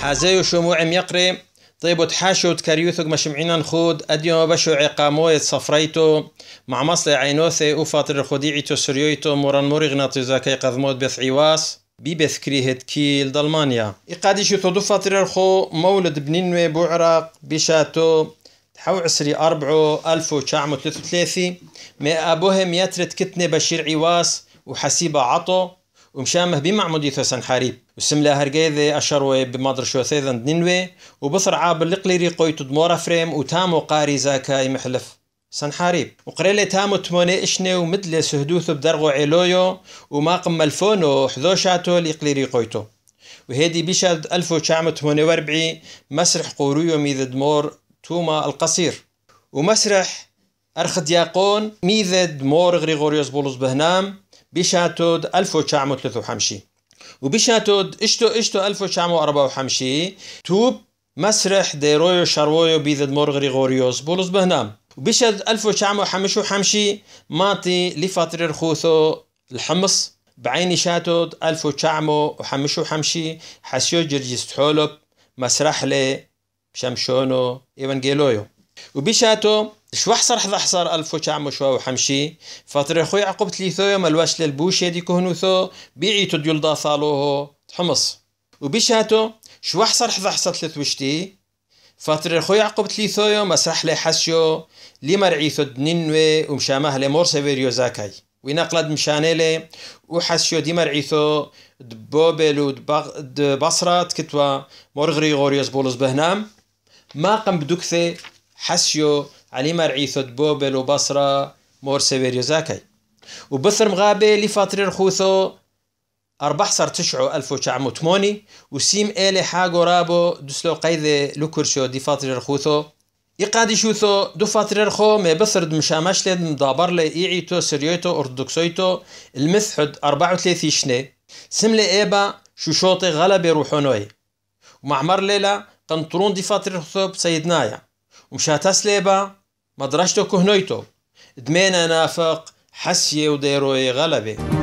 حازي وشموع ميقري طيب وتحاشو وتكريوثق مشمعين نخود أديو بشو عقاموية صفريتو مع مصلي عينوثي وفاطر خديعيتو سريويتو موران مورغناطي زاكي قذموت بث عواس بيبث كريهت كيل دلمانيا إقاديشو ثدو فاطر الخو مولد بنينوي بوعراق بشاتو تحو عسري 4933 ما أبوهم يترت كتني بشير عواس وحسيبة عطو ومشامه بمعمودي ثسن حريب وسملا هرقيذي أشروي بمادر شوثيذن دنينوي وبصر عاب اللقليري قويتو دمورا فريم وتامو قاري زاكاي محلف سن حريب وقريلي تامو تموني اشني ومدلي سهدوثو بدرغو عيلويو وماقم ملفونو حذوشاتو لقليري قويتو وهيدي بشاد 1948 مسرح قوريو ميذ دمور توما القصير ومسرح أرخدياقون ميذ دمور غريغوريوس بولس بهنام بشاتود 1953 وبشاتود اشتو 1954 توب مسرح ديرويو شرويو بيذ مور غريغوريوس بولس بهنام وبشاد 1955 ماتي لفاتر الخوثو الحمص بعيني شاتود 1955 حسيو جرجس تحولب مسرح لي شمشونو إيوانجيلويو وبشاتو شوح صرح ضحصر 1955 فاتر خوي عقب تليثو ملواش للبوشي دي كهنوثو بيعيتو ديول داثالوهو تحمص وبشاتو شوح صرح ضحصر تلثوشتي فاتر خوي عقب تليثو مسرح لي حسيو لمرعيثو دنينوي ومشامه لمور سيفيريو زاكاي وينقلد مشانيلي وحسيو دي مرعيثو دبوبل ودبصرة كتوا مور غريغوريوس بولس بهنام ما قم بدكثي حسيو علي مرعيثو دبوبل وبصرة مور سيفيريو زاكاي وبثر مغابي لفاتر الخوثو 14/9/1908 وسيم إلي حاجو رابو دسلو قيدي لوكرشو دي فاتر الخوثو يقادي شوثو دو فاتر الخو ما بثرد مشامش لد مدابر لي إيعيتو سريوتو أرثوذكسويتو المثحد 34 شني سملي إيبا شوشوطي غلبي روحونوي ومعمر ليلة قنطرون دي فاتر الخوثو بسيدنايا ومشاتاس ليبا مدرشتو كهنويتو دمينا نافق حسيه وديروي غلبي